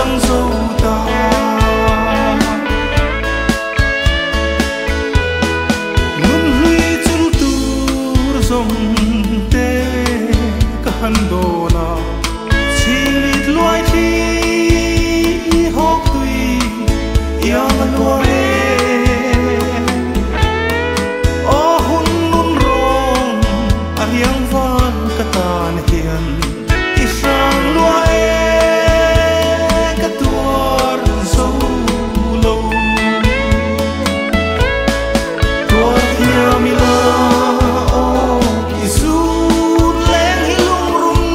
chẳng dâu ta nun lui chul tur zong te ka han do na chimit loi thi hok tui yang loi tan hiền isang luai ka tuar sâu lâu tuar thia mi la o isu leng hi lung rum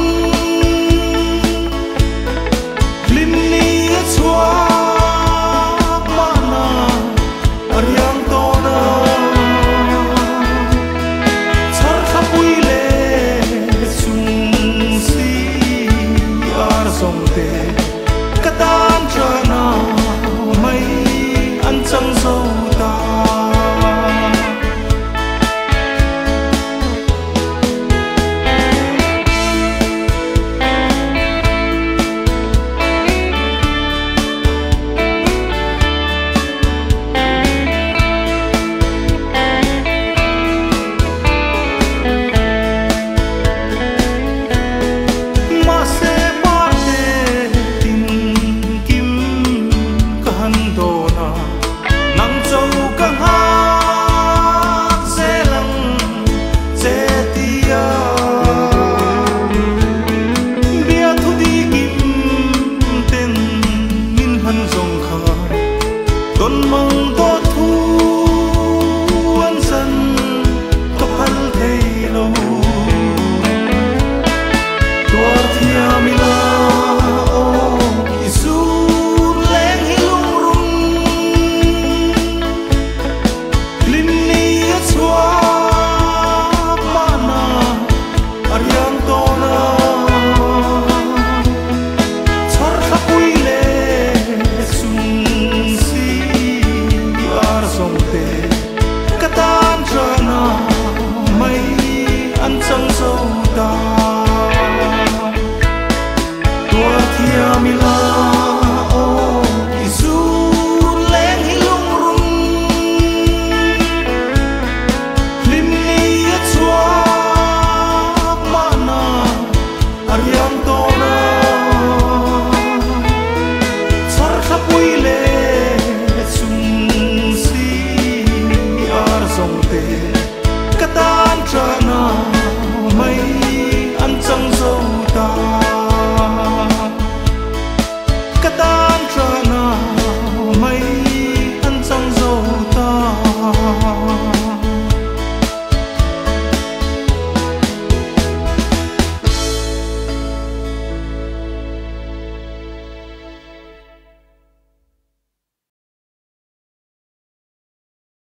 lim ni chua mana ariang to na char khapui le sông tê cả tan trana mây ăn chẳng dâu ta mong